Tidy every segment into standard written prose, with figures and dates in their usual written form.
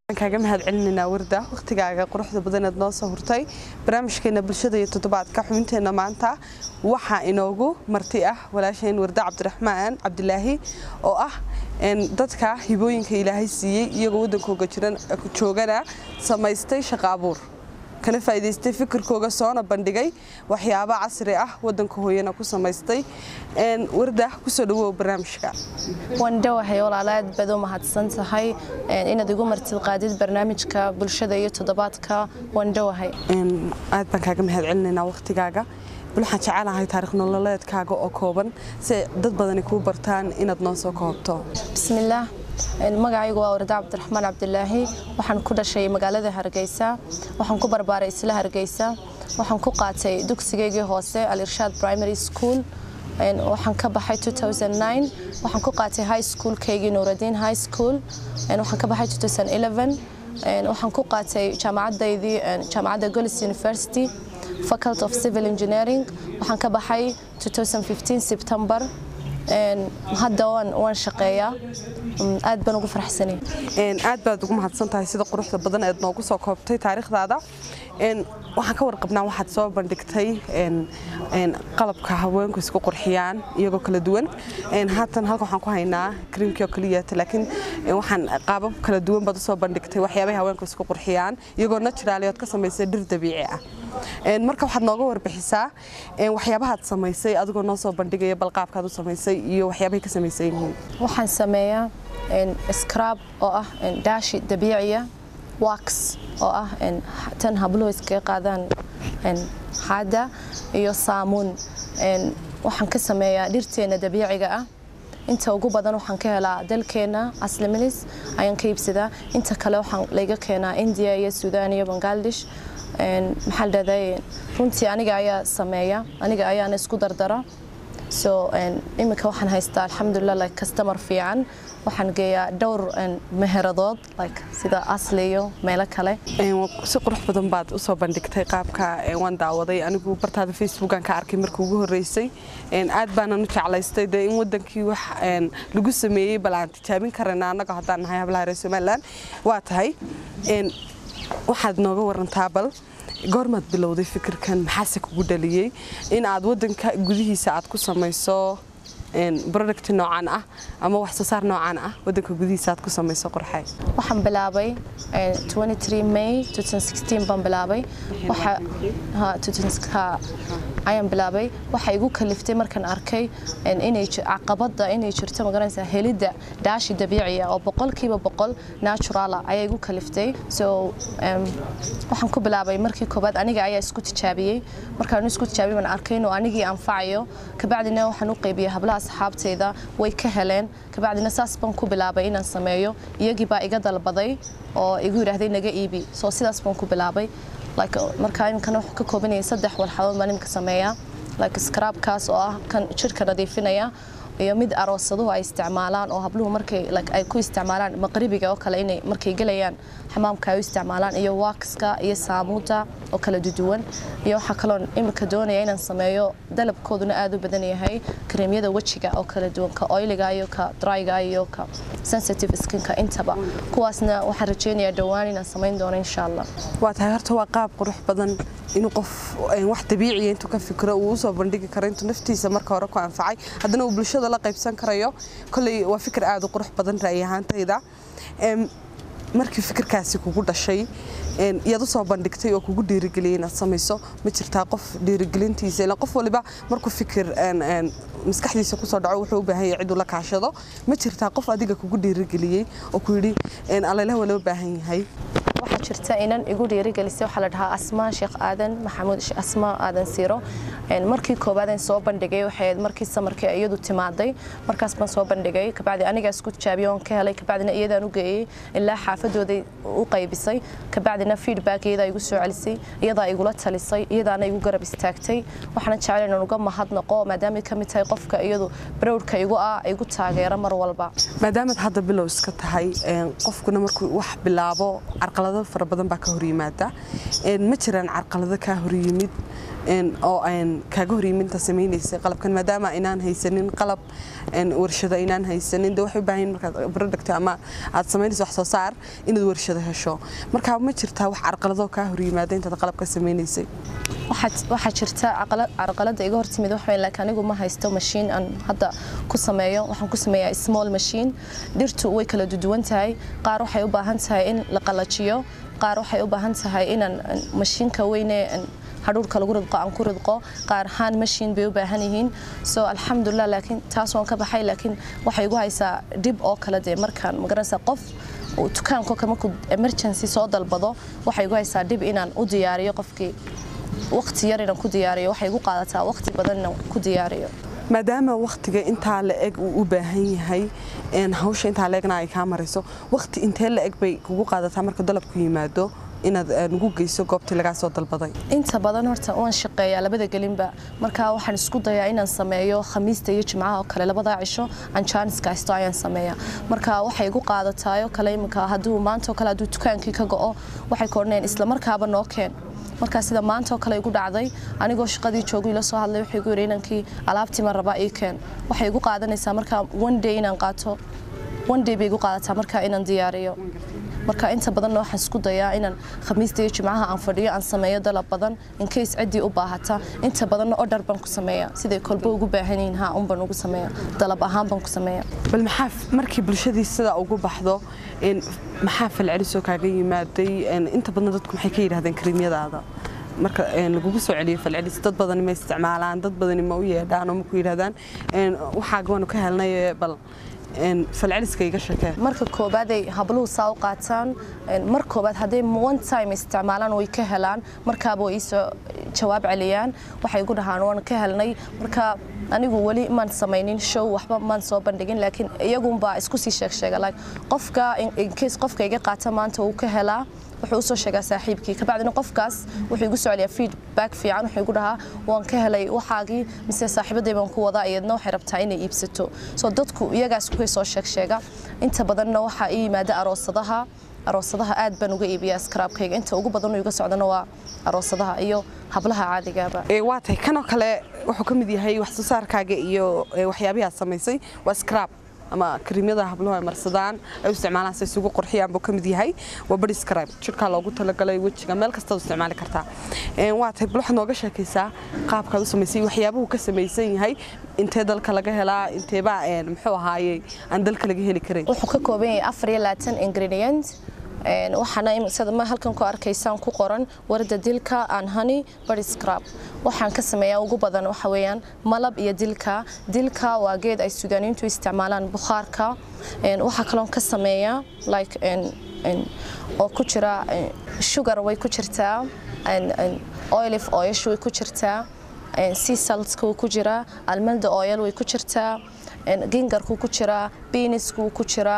kaaga mahad celinayna warda waqtigaaga quruxda badan ee noo soo hurtay barnaamijkeena bulshada iyo toddobaadka xubinteena maanta waxa inoogu marti ah walaasheen warda Cabdiraxmaan Cabdilaahi oo ah dadka hibooyinka Ilaahay siiyay iyagoo wadankooga joogana samaystay shaqo abuur kana faa'iideystay fikirkooga soona bandhigay waxyaabo casri ah wadanka hooyana ku samaystay warda ku soo dhawow barnaamijka wanda waxay walaalaad bado mahadsan tahay inaad igu martid qaadid barnaamijka bulshada iyo toddobaadka wanda waxay aad baan kaaga mahad celinayna waqtigaaga waxaan jecelahay taariikh nololeedkaaga oo kooban si dad badan ku bartaan inaad noo soo koobto bismillaah magacaygu waa warda Cabdiraxmaan Cabdilaahi waxaan ku dhashay magaalada Hargeysa waxaan ku barbaaray isla Hargeysa waxaan ku qaatay dugsigeygii hoose Al-Irshaad Primary School waxaan ka baxay 2009 waxaan ku qaatay high school keygii Nuuruddin High School waxaan ka baxay 2011 waxaan ku qaatay jaamacadda Golis University Faculty of Civil Engineering waxaan ka baxay 2015 September hadda waan shaqeeyaa aad baan ugu faraxsanay aad baad ugu mahadsantahay sida quruxda badan ee noogu soo koobtay taariikhdaada waxaan ka warqabnaa waxaad soo bandhigtay qalabka haweenku isku qurxiyaan iyagoo kala duwan haatan halka waxaan ku haynaa creamkii oo kaliya laakiin waxaan qaabab kala duwan baad soo bandhigtay waxyaabaha haweenku isku qurxiyaan iyagoo natural ka sameysay dhir dabiici ah marka waxaad nooga warbixisaa waxyaabaha aad sameysay adigoo noo soo bandhigaya balqaabkaad u sameysay iyo waxyaabaha ka sameysay waxaan sameeyaa scrub oo ah daashi dabiiciya wax oo ah tan habluhu iskaga qaadaan hada iyo saamuun waxaan ka sameeyaa dhirteena dabiiciga ah inta ugu badan waxaan ka helaa dalkeena Aslimanis ayaan ka iibsadaa inta kale waxaan laga keenaa India iyo Suudaan iyo Bangladesh maxal daday runtii aniga ayaa sameeya aniga ayaan isku dardara so imika waxaan haystaa alxamdulillah like customer fiican waxaan geeyaa dhowr meheradood like sida Asli iyo meelo kale si qurux badan baad u soo bandhigtay qaabka waan daawaday anigu bartaada Facebook aan ka arkay markii ugu horeysay aad baan u jeclaystay in wadankii wax lagu sameeyay bal aan tijaabin karana anaga hadaan nahay hablaha reer Somaliland waa tahay waxaad nooga warantaa bal goormaad bilowday fikirkan maxaa kugu dhaliyay in aad wadanka gudihiisa aad ku samayso product noocan ah ama wax soo saar noocan ah wadanka gudihiisa aad ku samayso qurxay waxaan bilaabay 23 May 2016 baan bilaabay waxa 2016 ayaan bilaabay waxa igu kaliftay markaan arkay inay caqabada inay jirto magaranaysa helida daashi dabiici ah oo 100% natural ah ayay igu kaliftay so waxaan ku bilaabay markii koobaad aniga ayaa isku tijaabiyay markaan isku tijaabiyay baan arkay inuu anigii anfacayo kabacdina waxaan u qaybiyay hablaha asxaabteeda way ka heleen kabacdina saas baan ku bilaabay inaan sameeyo iyagii baa iga dalbaday oo igu yiraahdeen naga iibi soo sidaas baan ku bilaabay like marka inkan wax ka koobanayay 3 walxadood maalinka sameeyaa like scrub kaas oo ah kan jirka nadiifinaya iyo mid aroosaduhu ay isticmaalaan oo habluhu markay like ay ku isticmaalaan maqribiga oo kale inay markay galayaan xamaamka ay isticmaalaan iyo waxka iyo saamuunta oo kala duwan iyo waxa kale oo imika doonaya inaan sameeyo dalabkooduna aad u badan yahay creamyada wajiga oo kala duwan ka oiliga iyo ka dryga iyo ka sensitive skin ka intaba kuwaasna waxaan rajeynayaa dhawaan inaan sameyn doono insha Allah waa tahay horta waa qaab qurux badan inuu qof wax dabiici ah intuu ka fikiro uu soo bandhigi karo intuu naftiisa marka hore ku anfacay haddana uu bulshada la qaybsan karayo kulli waa fikir aad u qurux badan raay ahaantayda markii fikirkaasi kugu dhashay iyadu soo bandhigtay oo kugu dhiirigeliyay inaad samayso ma jirtaa qof dhiirigelintiisa ila qof waliba markuu fikir maskaxdiisa ku soo dhaco wuxuu u baahan yahay cid uu la kaashado ma jirtaa qof adiga kugu dhiirigeliyay oo ku yiri Allaah wala u baahan yahay waxa jirta inaan igu dhiirigelisay waxa la dhahaa Asmaa Sheekh Aadan Maxamuud Asmaa Aadan Siiro markii koobaad aan soo bandhigay waxay markii samarkii iyadu timaaday markaas baan soo bandhigay kabacdi aniga isku tijaabiyoon ka helay kabacdina iyadaan u geeyay ilaa xaafadooda u qaybisay kabacdina feedback iyada igu soo celisay iyada igula talisay iyadaana igu garab istaagtay waxaan jecelahay inaan uga mahadnaqo maadaama ka mid tahay qofka iyadu browdka igu taageera mar walba maadaama hadda bilow iska tahay qofkuna markuu wax bilaabo arqalad carqalado fara badan baa ka hor yimaada ma jiraan carqalado ka hor yimid oo aan kaaga hor yiminta sameynaysa qalabkan maadaama inaan haysanin qalab warshado inaan haysanin de waxay u baahan markaad product ama aad sameynayso wax soo saar inaad warshado hesho marka ma jirtaa wax carqalado ka hor yimaada inta qalabka sameynaysay waxa jirta carqalada iga hortimid wax weyn laakiin anigu ma haysto machine aan hadda ku sameeyo waxaan ku sameeyaa small machine dhirtu way kala duwan tahay qaar waxay u baahan tahay in la qalajiyo qaar waxay u baahan tahay in machine-ka weyne hadhuurka lagu ridqo aan ku ridqo qaar haan machine bay u baahan yihiin so alxamdulillah laakiin taas waan ka baxay laakiin waxay igu haysaa dib oo kala de markaan magaranaysa qof dukaanka kama ku emergency soo dalbado waxay igu haysaa dib inaan u diyaariyo qofkii waqti yar inaan ku diyaariyo waxay igu qaadataa waqti badan inaan ku diyaariyo maadaama waqtiga intaa la eg uu u baahan yahay hawsha intaa la egna ay ka marayso waqti intee la eg bay kugu qaadataa marka dalabku yimaado inaad ugu geyso goobtii laga soo dalbaday inta badan horta waan shaqeeyaa labada gelinba marka waxaan isku dayaa inaan sameeyo khamiista iyo jimcaha oo kale labada cisho aan chance kaasto ayaan sameeyaa marka waxay igu qaadataay oo kale imika haduu maanta oo kale haduu dukaankii ka go'o waxay koorneen isla markaaba noo keen marka sida maanta oo kale igu dhacday anigoo shaqadii joogay la soo hadlay waxay igu yareenankii alaabtii ma raba ii keen waxay igu qaadanaysaa marka one day inaan qaato one day bay igu qaadataa marka inaan diyaariyo marka inta badan waxaan isku dayaa inaan khamiista iyo jimcaha aan fadhiyo aan sameeyo dalab badan in case cidii u baahata inta badan order baan ku sameeyaa sidii kolba ugu baahanyihiin ha un baan ugu sameeyaa dalab ahaan baan ku sameeyaa bal maxaa markii bulshadii sida ugu baxdo maxaa falcelisoo kaaga yimaaday inta badan dadku maxay ka yiraahdeen kariimyadaada marka lagu soo celiyo falcelis dad badan ma isticmaalaan dad badan ma u yeedhaan oo ma ku yiraahdaan waxa go'an ka helnay bal falceliska iga shakee marka koobaad ay habluhu saa u qaataan mar koobaad haday one time isticmaalaan way ka helaan markaaba way soo jawaab celiyaan waxay ugu dhahaan waan ka helnay marka anigu wali maan sameeynin show waxba maan soo bandhigin laakiin iyagu baa isku sii sheeg like qofka in case qofka iga qaata maanta uu ka helaa wuxuu soo sheegaa saaxiibkii ka bacdina qofkaas wuxuu igu soo celiyaa feedback fiican wuxuu igu dhahaa waan ka helay waxaagii mise saaxiibaday baan ku wadaa iyadna waxay rabtaa inay iibsato soo dadku iyagaas ku soo sheega inta badanna waxa ay yimaada aroosadaha aad baan uga iibiyaa scrapkayga inta ugu badan uu iga socdana waa aroosadaha iyo hablaha caadigaaba waa tay kanoo kale wuxuu ka mid yahay wax soo saarkaaga iyo waxyaabaha samaysay waa scrap ama kariimyada habluhu ay marsadaan ay isticmaalaan si isugu qurxiyaan buu ka mid yahay waa body scrub jirka loogu talagalay wajiga meel kasta oo isticmaali kartaa waa tay bal waxa nooga sheekaysaa qaabka uu sameysay waxyaabuhu ka sameysan yahay intee dalka laga helaa intee baa muxuu ahaayay aan dalka laga heli karin wuxuu ka kooban yahay 24 ingredients waxaana sida ma halkan ku arkaysaan ku qoran warda dilka aan honey body scrub waxaan ka sameeyaa ugu badan waxa weeyaan malab iyo dilka waa geed ay Suudaaniyiintu isticmaalaan bukhaarka waxa kale oo ka sameeyaa like oo ku jira sugar way ku jirtaa olive oil way ku jirtaa sea salt ku jira almond oil way ku jirtaa ginger ku jira beans ku jira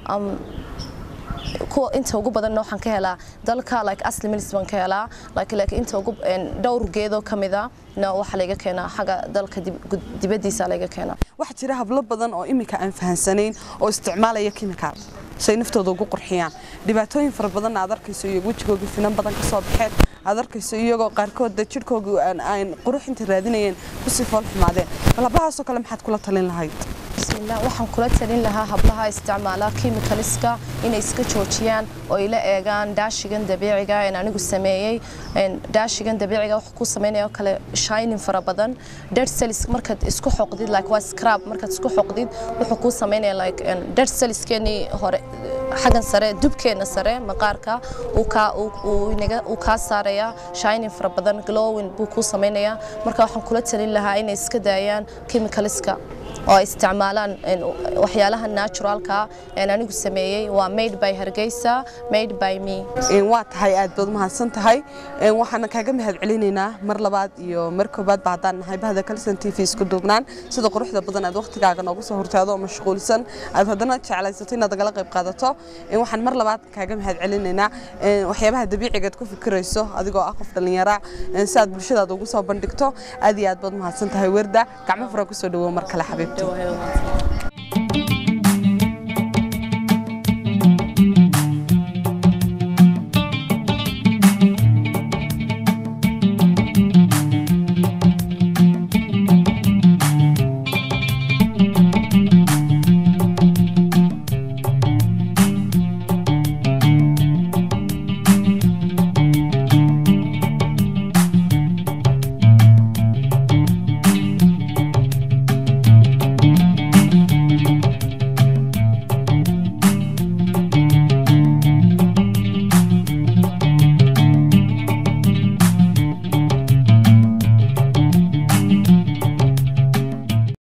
inta ugu badan waxaan ka helaa dalka like asli milis baan ka helaa like inta ugu dhowr geedo kamida waxa laga keenaa xaga dalka dibadiisa laga keenaa waxa jira hablo badan oo imika aan fahansanayn oo isticmaalaya chemical say naftooda ugu qurxiyaan dhibaatooyin fara badan aad arkayso iyo wajigooda finan badan ka soo baxeen aad arkayso iyagoo qaarkood jirkooda aan qurux inta raadinayeen ku sii fool xumaadeen labahaas oo kale maxaad kula talin lahayd bismillah waxaan kula talin lahaa hablaha isticmaala chemicalska inay iska joojiyaan oo ila eegaan daashigan dabiiciga ee anigu sameeyay daashigan dabiiciga wax ku sameeyo kale shining fara badan dead cells markaad isku xoqdid like waa scrub markaad isku xoqdid wuxuu ku sameeyaa like dead cells keeni hore xagan sare dubkeena sare maqaarka uu ka saaraya shining fara badan glowing buu ku sameeyaa marka waxaan kula talin lahaa inay iska daayaan chemicalska oo isticmaalaan waxyaalaha naturalka ee anigu sameeyay waa made by Hargeysa made by me waa tahay aad baad mahadsan tahay waxaan kaaga mahad celinaynaa mar labaad iyo mar koobaad baadaan nahay bahda Kalsan TV isku duubnaan sida quruxda badan aad waqtigaaga noogu soo hortaado oo mashquulsan aad hadana jeclaysato inaad nagala qayb qaadato waxaan mar labaad kaaga mahad celinaynaa waxyaabaha dabiiciga aad ku fikirayso adigoo ah qof dhalinyaro si aad bulshadaada ugu soo bandhigto aad iyo aad baad mahadsan tahay warda gacmo fara ku soo dhawo mar kale xabiibti